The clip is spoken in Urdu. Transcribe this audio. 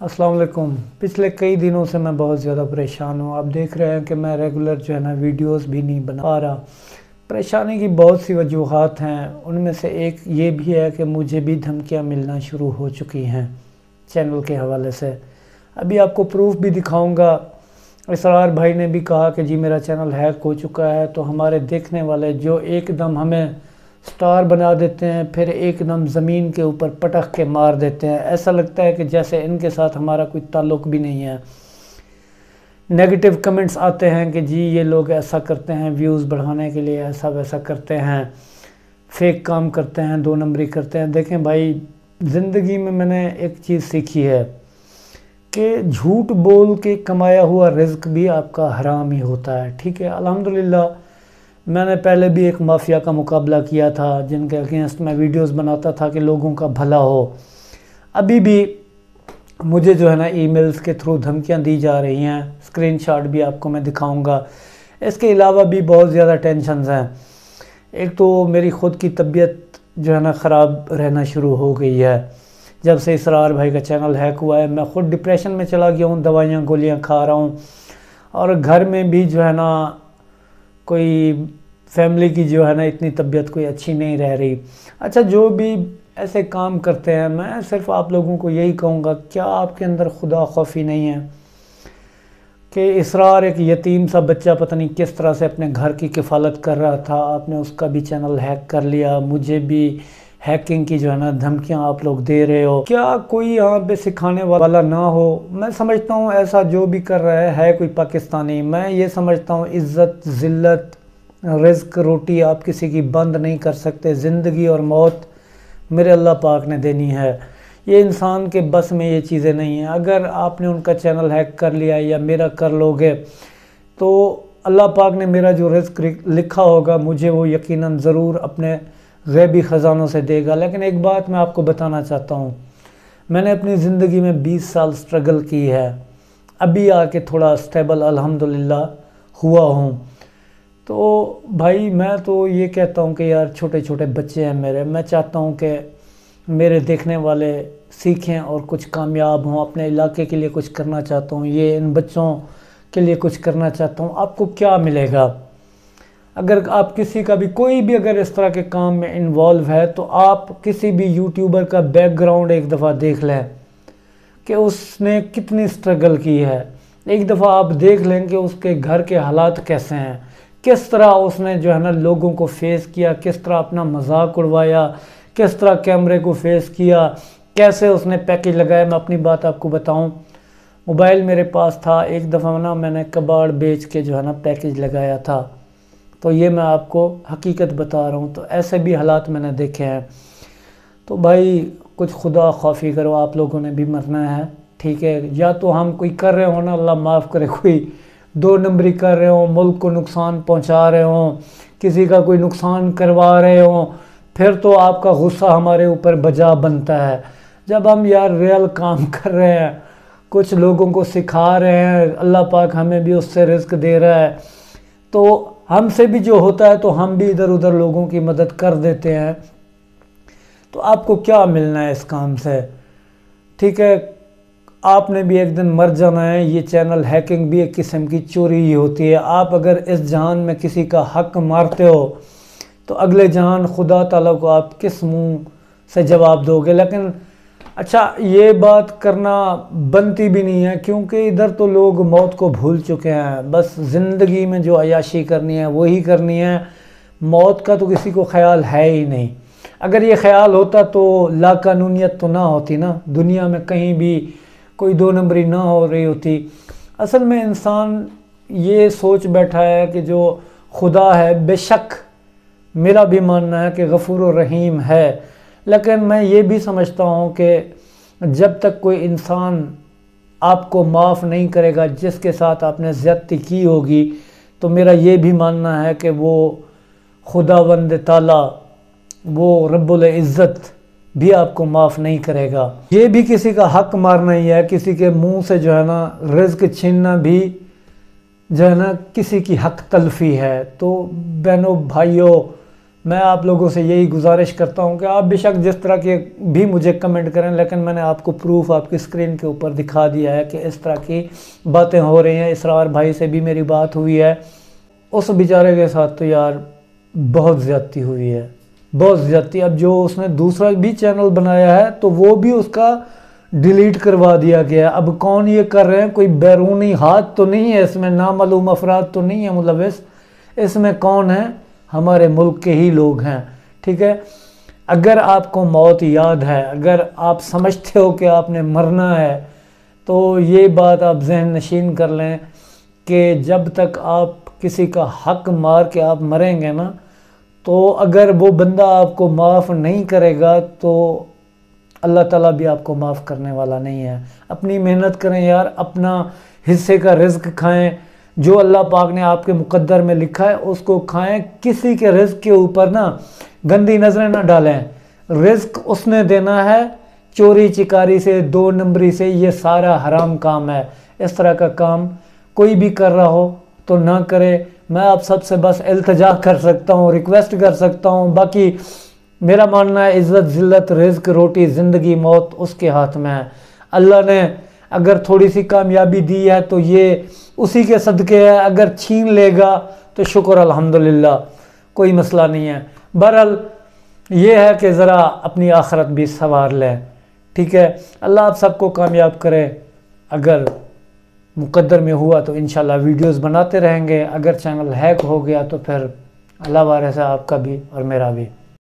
السلام علیکم۔ پچھلے کئی دنوں سے میں بہت زیادہ پریشان ہوں۔ آپ دیکھ رہے ہیں کہ میں ریگولر جو ہے نا ویڈیوز بھی نہیں بنا پا رہا۔ پریشانی کی بہت سی وجوہات ہیں، ان میں سے ایک یہ بھی ہے کہ مجھے بھی دھمکیاں ملنا شروع ہو چکی ہیں چینل کے حوالے سے۔ ابھی آپ کو پروف بھی دکھاؤں گا۔ اسرار بھائی نے بھی کہا کہ جی میرا چینل ہیک ہو چکا ہے، تو ہمارے دیکھنے والے جو ایک دم ہمیں سٹار بنا دیتے ہیں، پھر ایک دم زمین کے اوپر پٹخ کے مار دیتے ہیں۔ ایسا لگتا ہے کہ جیسے ان کے ساتھ ہمارا کوئی تعلق بھی نہیں ہے۔ نیگیٹو کمنٹس آتے ہیں کہ جی یہ لوگ ایسا کرتے ہیں ویوز بڑھانے کے لیے، ایسا ویسا کرتے ہیں، فیک کام کرتے ہیں، دو نمبری کرتے ہیں۔ دیکھیں بھائی، زندگی میں نے ایک چیز سیکھی ہے کہ جھوٹ بول کے کمایا ہوا رزق بھی آپ کا حرام ہی ہوتا ہے، ٹھیک ہے۔ الحمدللہ میں نے پہلے بھی ایک مافیا کا مقابلہ کیا تھا جن کے اگینسٹ میں ویڈیوز بناتا تھا کہ لوگوں کا بھلا ہو۔ ابھی بھی مجھے جو ہے نا ای میلز کے تھرو دھمکیاں دی جا رہی ہیں، اسکرین شاٹ بھی آپ کو میں دکھاؤں گا۔ اس کے علاوہ بھی بہت زیادہ ٹینشنز ہیں۔ ایک تو میری خود کی طبیعت جو ہے نا خراب رہنا شروع ہو گئی ہے جب سے اسرار بھائی کا چینل ہیک ہوا ہے۔ میں خود ڈپریشن میں چلا گیا ہوں، دوائیاں گولیاں کھا رہا ہوں، اور گھر میں بھی جو ہے نا کوئی فیملی کی جو ہے نا اتنی طبیعت کوئی اچھی نہیں رہ رہی۔ اچھا، جو بھی ایسے کام کرتے ہیں، میں صرف آپ لوگوں کو یہی کہوں گا، کیا آپ کے اندر خدا خوفی نہیں ہے کہ اسرار ایک یتیم سا بچہ پتہ نہیں کس طرح سے اپنے گھر کی کفالت کر رہا تھا، آپ نے اس کا بھی چینل ہیک کر لیا، مجھے بھی ہیکنگ کی جو ہے نا دھمکیاں آپ لوگ دے رہے ہو۔ کیا کوئی یہاں پہ سکھانے والا نہ ہو؟ میں سمجھتا ہوں ایسا جو بھی کر رہا ہے کوئی پاکستانی۔ میں یہ سمجھتا ہوں عزت، ذلت، رزق، روٹی آپ کسی کی بند نہیں کر سکتے۔ زندگی اور موت میرے اللہ پاک نے دینی ہے، یہ انسان کے بس میں یہ چیزیں نہیں ہیں۔ اگر آپ نے ان کا چینل ہیک کر لیا یا میرا کر لو گے تو اللہ پاک نے میرا جو رزق لکھا ہوگا مجھے وہ یقیناً ضرور اپنے غیبی خزانوں سے دے گا۔ لیکن ایک بات میں آپ کو بتانا چاہتا ہوں، میں نے اپنی زندگی میں 20 سال سٹرگل کی ہے، ابھی آ کے تھوڑا سٹیبل الحمدللہ ہوا ہوں۔ تو بھائی میں تو یہ کہتا ہوں کہ یار چھوٹے چھوٹے بچے ہیں میرے، میں چاہتا ہوں کہ میرے دیکھنے والے سیکھیں اور کچھ کامیاب ہوں، اپنے علاقے کے لیے کچھ کرنا چاہتا ہوں، یہ ان بچوں کے لیے کچھ کرنا چاہتا ہوں۔ آپ کو کیا ملے گا اگر آپ کسی کا بھی کوئی بھی اگر اس طرح کے کام میں انوالو ہے؟ تو آپ کسی بھی یوٹیوبر کا بیک گراؤنڈ ایک دفعہ دیکھ لیں کہ اس نے کتنی سٹرگل کی ہے۔ ایک دفعہ آپ دیکھ لیں کہ اس کے گھر کے حالات کیسے ہیں، کس طرح اس نے جو ہے نا لوگوں کو فیس کیا، کس طرح اپنا مذاق اڑوایا، کس طرح کیمرے کو فیس کیا، کیسے اس نے پیکیج لگایا۔ میں اپنی بات آپ کو بتاؤں، موبائل میرے پاس تھا، ایک دفعہ نا میں نے کباڑ بیچ کے جو ہے نا پیکیج لگایا تھا، تو یہ میں آپ کو حقیقت بتا رہا ہوں۔ تو ایسے بھی حالات میں نے دیکھے ہیں۔ تو بھائی کچھ خدا خوفی کرو، آپ لوگوں نے بھی مرنا ہے، ٹھیک ہے۔ یا تو ہم کوئی کر رہے ہوں نا، اللہ معاف کرے، کوئی دو نمبری کر رہے ہوں، ملک کو نقصان پہنچا رہے ہوں، کسی کا کوئی نقصان کروا رہے ہوں، پھر تو آپ کا غصہ ہمارے اوپر بجا بنتا ہے۔ جب ہم یار ریئل کام کر رہے ہیں، کچھ لوگوں کو سکھا رہے ہیں، اللہ پاک ہمیں بھی اس سے رزق دے رہا ہے، تو ہم سے بھی جو ہوتا ہے تو ہم بھی ادھر ادھر لوگوں کی مدد کر دیتے ہیں۔ تو آپ کو کیا ملنا ہے اس کام سے؟ ٹھیک ہے، آپ نے بھی ایک دن مر جانا ہے۔ یہ چینل ہیکنگ بھی ایک قسم کی چوری ہی ہوتی ہے۔ آپ اگر اس جہان میں کسی کا حق مارتے ہو تو اگلے جہان خدا تعالیٰ کو آپ کس منہ سے جواب دو گے؟ لیکن اچھا، یہ بات کرنا بنتی بھی نہیں ہے، کیونکہ ادھر تو لوگ موت کو بھول چکے ہیں۔ بس زندگی میں جو عیاشی کرنی ہے وہی کرنی ہے، موت کا تو کسی کو خیال ہے ہی نہیں۔ اگر یہ خیال ہوتا تو لا قانونیت تو نہ ہوتی نا، دنیا میں کہیں بھی کوئی دو نمبری نہ ہو رہی ہوتی۔ اصل میں انسان یہ سوچ بیٹھا ہے کہ جو خدا ہے، بے شک میرا بھی ماننا ہے کہ غفور و رحیم ہے، لیکن میں یہ بھی سمجھتا ہوں کہ جب تک کوئی انسان آپ کو معاف نہیں کرے گا جس کے ساتھ آپ نے زیادتی کی ہوگی، تو میرا یہ بھی ماننا ہے کہ وہ خداوند تعالیٰ، وہ رب العزت بھی آپ کو معاف نہیں کرے گا۔ یہ بھی کسی کا حق مارنا ہی ہے، کسی کے منہ سے جو ہے نا رزق چھیننا بھی جو ہے نا کسی کی حق تلفی ہے۔ تو بہنوں بھائیوں، میں آپ لوگوں سے یہی گزارش کرتا ہوں کہ آپ بے شک جس طرح کے بھی مجھے کمنٹ کریں، لیکن میں نے آپ کو پروف آپ کی اسکرین کے اوپر دکھا دیا ہے کہ اس طرح کی باتیں ہو رہی ہیں۔ اسرار بھائی سے بھی میری بات ہوئی ہے، اس بیچارے کے ساتھ تو یار بہت زیادتی ہوئی ہے، بہت زیادتی۔ اب جو اس نے دوسرا بھی چینل بنایا ہے تو وہ بھی اس کا ڈیلیٹ کروا دیا گیا۔ اب کون یہ کر رہے ہیں؟ کوئی بیرونی ہاتھ تو نہیں ہے اس میں، نامعلوم افراد تو نہیں ہے ملوث، اس میں کون ہے؟ ہمارے ملک کے ہی لوگ ہیں، ٹھیک ہے۔ اگر آپ کو موت یاد ہے، اگر آپ سمجھتے ہو کہ آپ نے مرنا ہے، تو یہ بات آپ ذہن نشین کر لیں کہ جب تک آپ کسی کا حق مار کے آپ مریں گے نا، تو اگر وہ بندہ آپ کو معاف نہیں کرے گا تو اللہ تعالیٰ بھی آپ کو معاف کرنے والا نہیں ہے۔ اپنی محنت کریں یار، اپنا حصے کا رزق کھائیں، جو اللہ پاک نے آپ کے مقدر میں لکھا ہے اس کو کھائیں۔ کسی کے رزق کے اوپر نا گندی نظریں نہ ڈالیں، رزق اس نے دینا ہے، چوری چکاری سے، دو نمبری سے، یہ سارا حرام کام ہے۔ اس طرح کا کام کوئی بھی کر رہا ہو تو نہ کرے۔ میں آپ سب سے بس التجا کر سکتا ہوں، ریکویسٹ کر سکتا ہوں، باقی میرا ماننا ہے عزت ذلت رزق روٹی زندگی موت اس کے ہاتھ میں ہے۔ اللہ نے اگر تھوڑی سی کامیابی دی ہے تو یہ اسی کے صدقے ہے، اگر چھین لے گا تو شکر الحمدللہ، کوئی مسئلہ نہیں ہے۔ بہرحال یہ ہے کہ ذرا اپنی آخرت بھی سنوار لیں، ٹھیک ہے۔ اللہ آپ سب کو کامیاب کرے۔ اگر مقدر میں ہوا تو انشاءاللہ ویڈیوز بناتے رہیں گے، اگر چینل ہیک ہو گیا تو پھر اللہ وارث ہے آپ کا بھی اور میرا بھی۔